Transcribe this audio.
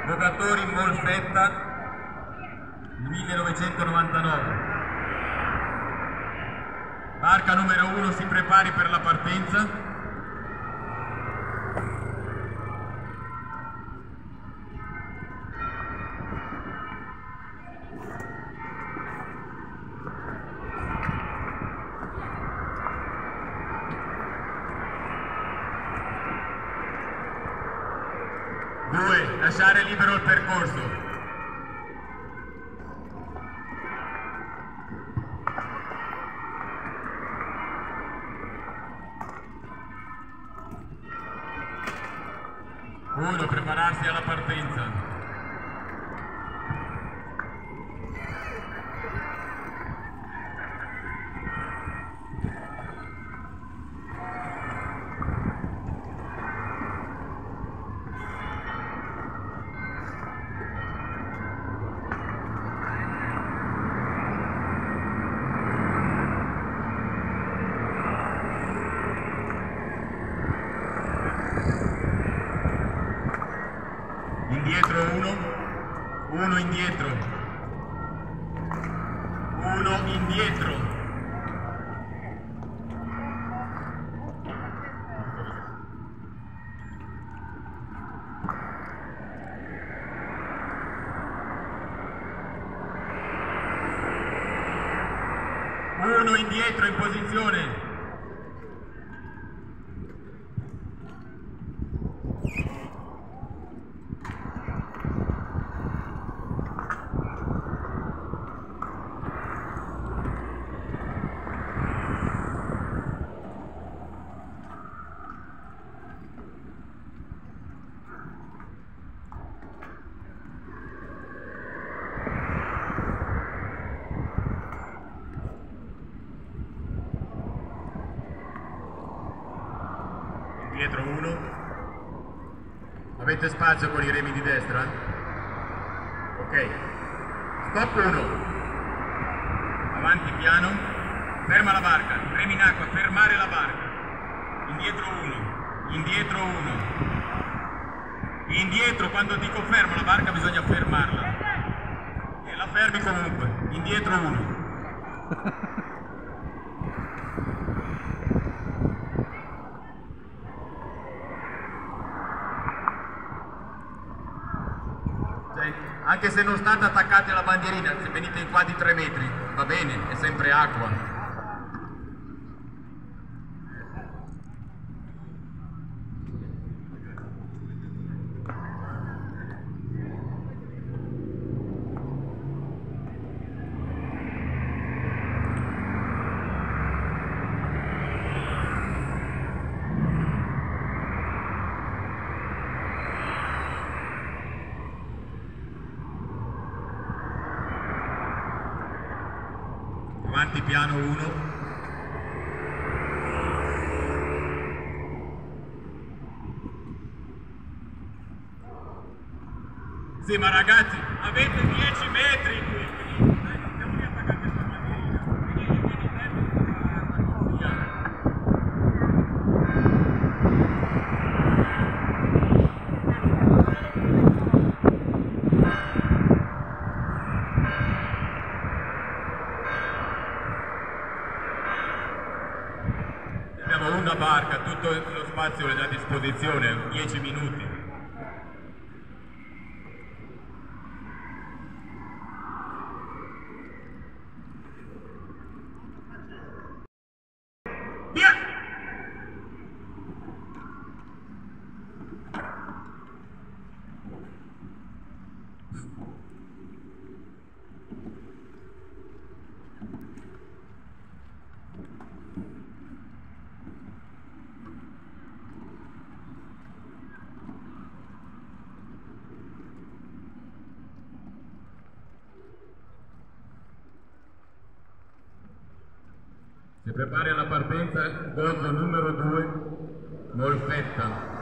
Giocatori Molfetta 1999. Barca numero 1 si prepari per la partenza. Due, lasciare libero il percorso. Uno, prepararsi alla partenza. Indietro uno indietro, uno indietro. Uno indietro in posizione. Dietro uno. Avete spazio con i remi di destra? Ok. Stop uno. Avanti piano. Ferma la barca. Remi in acqua. Fermare la barca. Indietro uno. Indietro uno. Indietro. Quando dico ferma la barca bisogna fermarla. E la fermi comunque. Indietro uno. Anche se non state attaccati alla bandierina, se venite in qua di 3 metri, va bene, è sempre acqua. Avanti piano uno. Sì, ma ragazzi, avete 10 metri qui. Siamo lì attaccati alla bandierina. Abbiamo una barca, tutto lo spazio è a disposizione, 10 minuti. Via! Si prepari alla partenza, gozzo numero 2, Molfetta.